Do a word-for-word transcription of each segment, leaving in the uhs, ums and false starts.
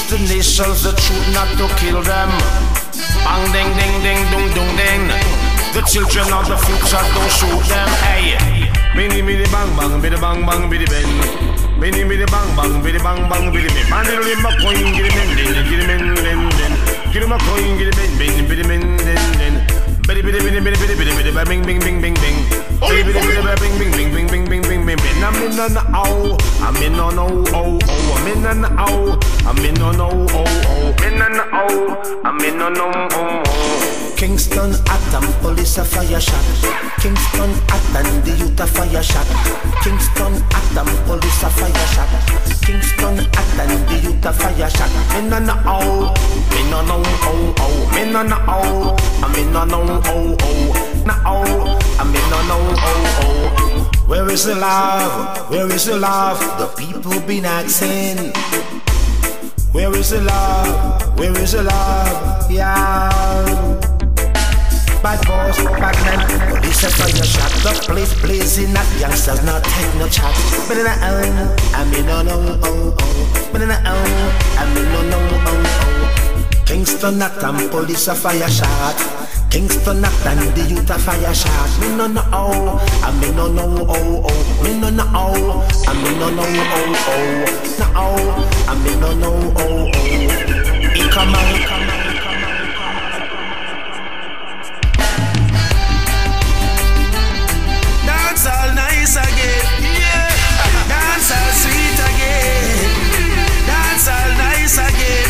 teach the nations the truth, not to kill them. Bang ding ding ding dong dong ding. The children of the future, don't shoot them. Hey, biddy biddy bang bang, biddy bang bang, biddy bang. Biddy biddy bang bang, biddy bang bang, biddy bang. Man, little in my coin, get him in, get him in, in, get him a coin, get him in, biddy biddy in, biddy biddy biddy biddy biddy biddy biddy bing bing bing bing bing. Biddy biddy biddy bing bing bing bing bing bing bing bing bing. I'm in on ow, I'm in on oh oh oh, I'm in on ow, I'm in on oh oh oh, in on ow, I'm in on oh oh oh. Kingston Atom, police a fire shot. Kingston Atom, the youth a fire shot. Kingston Atom, police a fire shot. Kingston Atom, the youth a fire shot. Me no know how, me no know oh oh, me no know how, I me no know oh oh, no oh, I me no know oh oh. Where is the love? Where is the love? The people been asking. Where is the love? Where is the love? Yeah. Bad boss, bad men, police a fire shot. The place blazing, not youngsters, not take no chat. But in a oh, I mean no no oh oh. But in a oh, I mean no no oh oh. Kingston Atom, police a fire shot. Kingston Atom, the youth a fire shot. Me no no oh, I mean no no oh oh. Me no no oh, I mean no no oh oh. No oh, I mean no no oh oh. He come out, come out. Dance all nice again, yeah. Dance all sweet again. Dance all nice again.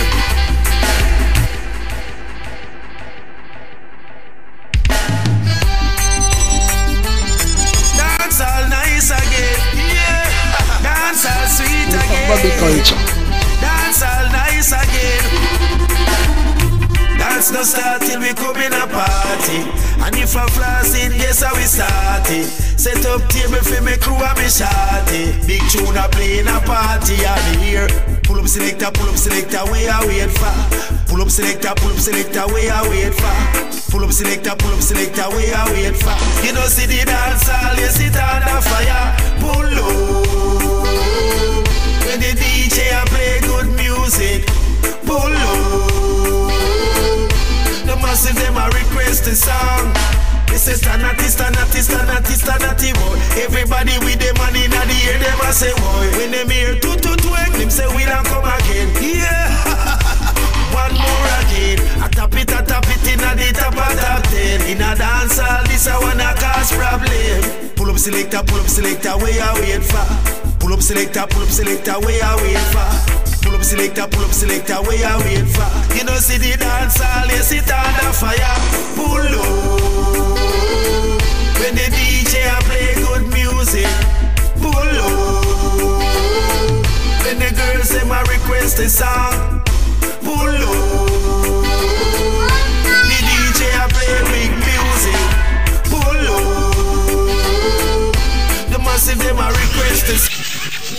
Dance all nice again, yeah. Dance all sweet again. Dance all nice again. Dance no start till we come in a party. And if I floss it, guess how we start it. Set up table for me crew and me shawty. Big tune a play in a party and here. Pull up selector, pull up selector, where I wait for. Pull up selector, pull up selector, where I wait for. Pull up selector, pull up selector, where I wait for. You know see the dance all, you sit under fire. Pull up when the D J a play good music. Pull up the massive them a request a song. This is Stanati, Stanati, Stanati, Stanati, boy. Everybody with the money in the air, them a say, boy. When them hear two, two, two, them say, we don't come again. Yeah, one more again. I tap it, I tap it in the top of top ten. In a dance hall, this I wanna cause problem. Pull up selector, pull up selector, where I wait for. Pull up selector, pull up selector, where I wait for. Pull up selector, pull up selector, where I wait for. You know see the dance hall, you sit under fire. Pull up when the D J a play good music. Pull up when the girls them a request a song. Pull up the D J a play big music. Pull up the massive them a request a song.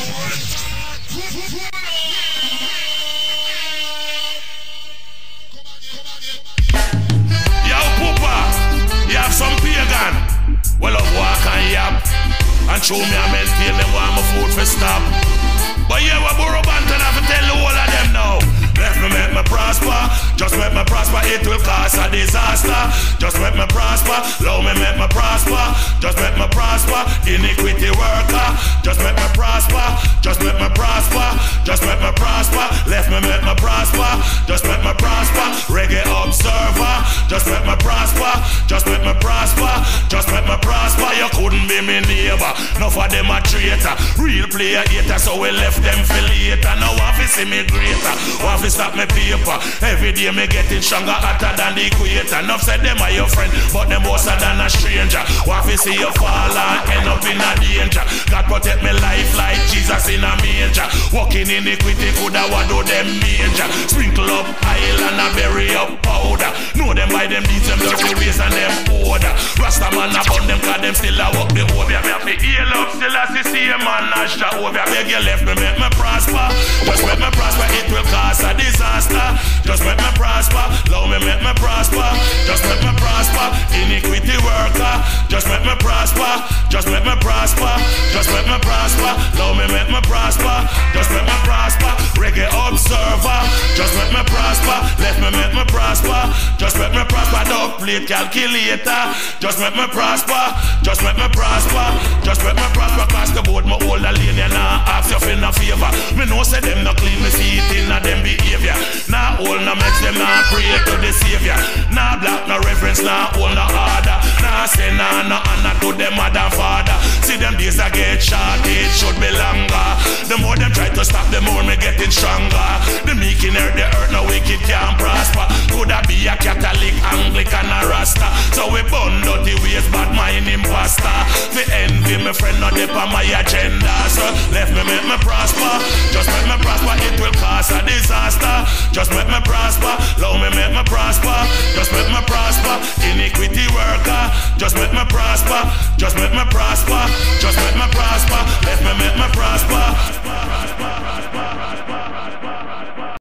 Some pagan, well I walk and yap, and show me a maintain them want my food for stop. But yeah, we borrow band and I have to tell the whole of them now. Left me make me prosper, just make me prosper, it will cause a disaster. Just make me prosper, love me make me prosper, just make me prosper, iniquity worker. Just make me prosper, just make me prosper, just make me prosper. Left me make me prosper, just make me prosper, reggae observer. Just make me prosper, just make me prosper, just make me prosper. You couldn't be me neighbor, enough of them a traitor. Real player hater, so we left them for later. Now want to see me greater, want to stop me paper. Every day me getting stronger, hotter than the equator. Enough said them are your friend, but them worse than a stranger. Want to see you fall and end up in a danger. God protect me life like Jesus in a manger. Walking in iniquity coulda what do them manger. Sprinkle up oil and a bury up powder. Know them by them deeds, them dirty ways and them order. Rasta man upon them cause them still a walk the over. Me have to heal up still as the same man as Jehovah. Beg you left me make me prosper. Just make me prosper, it will cause a disaster. Just make me prosper, love me make me prosper. Just make me prosper, iniquity worker. Just make me prosper, just make me prosper. Just make me prosper, love me make me prosper. Just make me prosper, reggae observer. calculate, calculator. Just make me prosper, just make me prosper, just make me prosper. Cause the board my older lane and I ask you for no favor. Me know say them no clean, me see it in a them behavior. Nah all no makes them nah pray to the savior. Nah black no reverence, nah all no order. Nah say nah no honor to them mother and father. See them days I get short, it should be longer. The more them try to stop, the more me getting stronger. The meek in earth, the earth no wicked can't prosper. Could I be a Catholic, Anglican or Rasta? So we burn dirty ways, bad mind imposter. The envy, my friend, not dip on my agenda. So left me make me prosper. Just make me prosper, it will cause a disaster. Just make me prosper, love me make me prosper. Just make me prosper, iniquity worker. Just make me prosper, just make me prosper. Just make me prosper, let me make me prosper.